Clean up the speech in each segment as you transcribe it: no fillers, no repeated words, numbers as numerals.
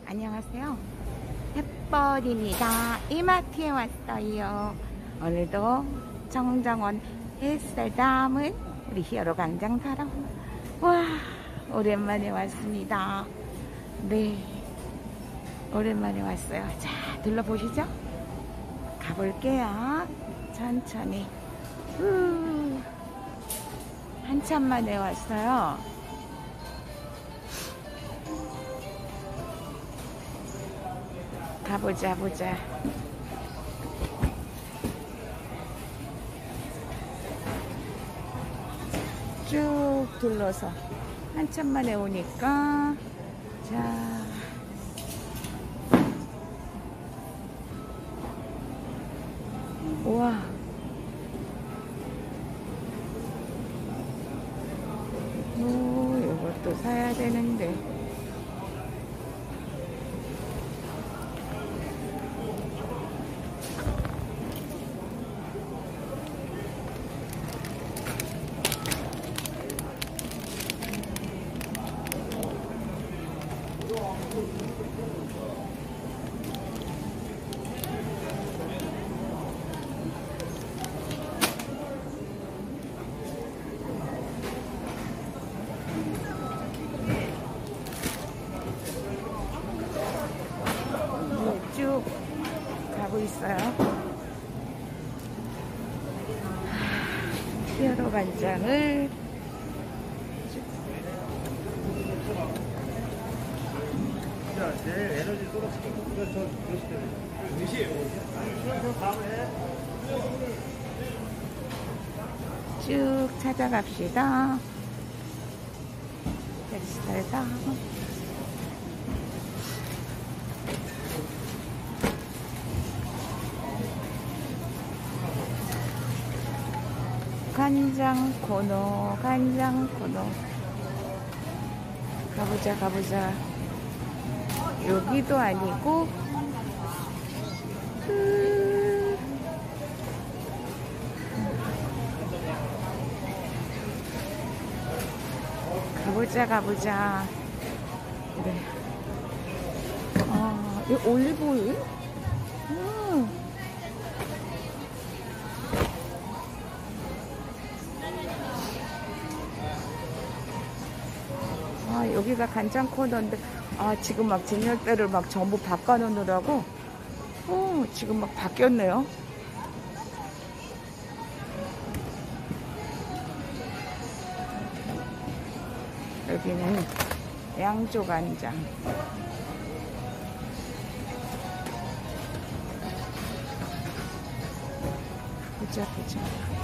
안녕하세요. 햇벌입니다. 이마트에 왔어요. 오늘도 정정원 햇살 담은 우리 히어로 광장 사러 와 오랜만에 왔습니다. 네, 오랜만에 왔어요. 자, 둘러보시죠. 가볼게요. 천천히. 한참 만에 왔어요. 가보자 보자. 쭉 둘러서 한참 만에 오니까 자 우와 이것도 사야 되는데 쭉 가고 있어요. 히어로 간장을 내일 에너지 쏟았을 거예요. 저 그러실 때는 2시에요. 쭉 찾아갑시다. 햇살다. 간장 코너, 간장 코너. 가보자, 가보자. 여기도 아니고, 가보자, 가보자. 그래. 이거 올리브오일? 여기가 간장 코너인데, 지금 막 진열대를 막 전부 바꿔놓느라고, 지금 막 바뀌었네요. 여기는 양조 간장. 보자, 보자.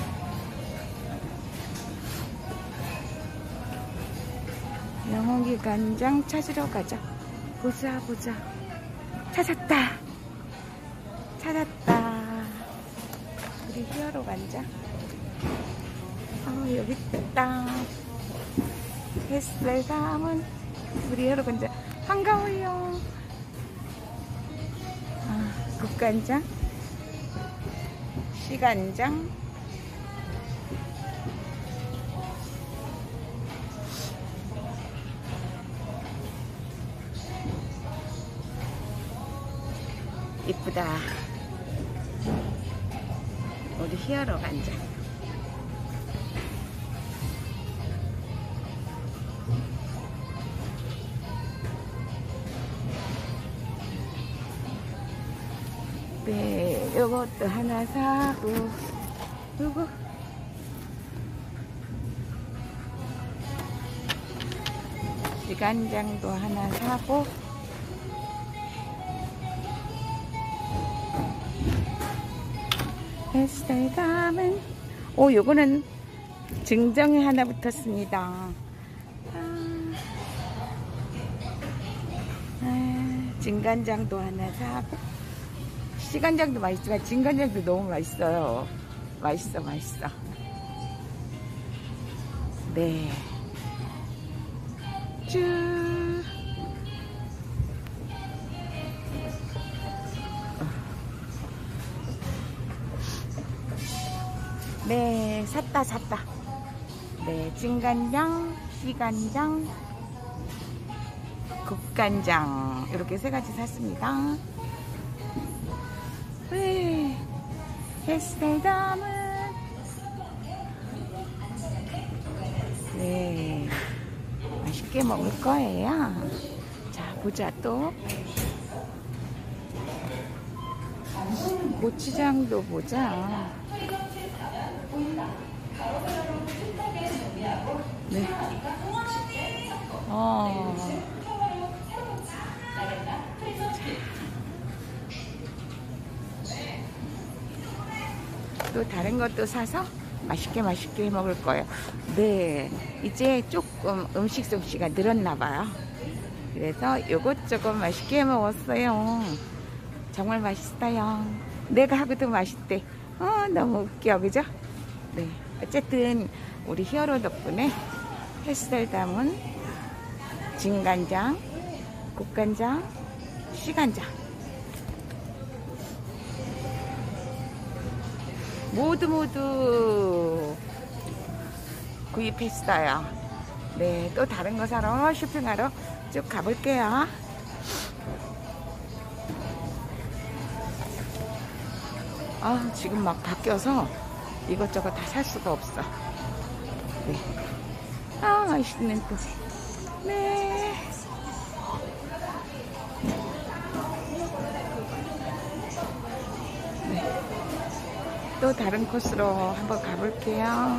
영홍기 간장 찾으러 가자. 보자 보자. 찾았다. 찾았다. 우리 히어로 간장. 여기 있다. 햇살 담은 우리 히어로 간장. 반가워요. 국간장, 시간장, 이쁘다. 우리 히어로 간장. 네, 요것도 하나 사고, 요거 시간장도 하나 사고, 햇살 담은 요거는 증정이 하나 붙었습니다. 진간장도 하나 사고, 시간장도 맛있지만 진간장도 너무 맛있어요. 맛있어, 맛있어. 네, 쭉 네, 샀다. 네, 진간장, 시간장, 국간장 이렇게 3가지 샀습니다. 햇살 담은 네, 맛있게 먹을 거예요. 자, 보자. 또 고추장도 보자. 네. 또 다른 것도 사서 맛있게 먹을 거예요. 네, 이제 조금 음식 솜씨가 늘었나 봐요. 그래서 요것저것 맛있게 먹었어요. 정말 맛있어요. 내가 하고도 맛있대. 너무 웃겨, 그죠? 네, 어쨌든 우리 히어로 덕분에 햇살 담은 진간장, 국간장, 시간장 모두 구입했어요. 네, 또 다른 거 사러 쇼핑하러 쭉 가볼게요. 지금 막 바뀌어서 이것저것 다 살 수가 없어. 네. 맛있는 또. 네. 네. 또 다른 코스로 한번 가볼게요.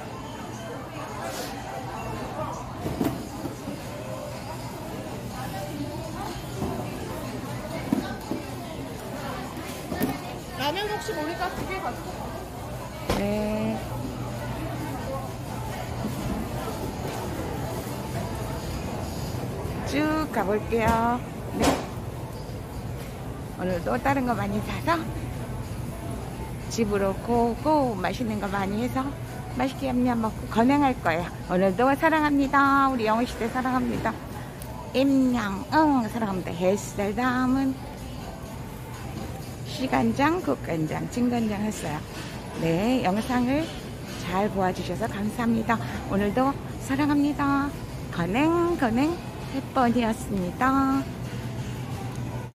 라면 혹시 모르니까 2개 가지고. 네. 쭉 가볼게요. 네. 오늘도 다른 거 많이 사서 집으로 고고 맛있는 거 많이 해서 맛있게 냠냠 먹고 건행할 거예요. 오늘도 사랑합니다. 우리 영어시대 사랑합니다. 사랑합니다. 햇살 담은 시간장, 국간장, 진간장 했어요. 네, 영상을 잘 보아주셔서 감사합니다. 오늘도 사랑합니다. 건행 햇번이었습니다.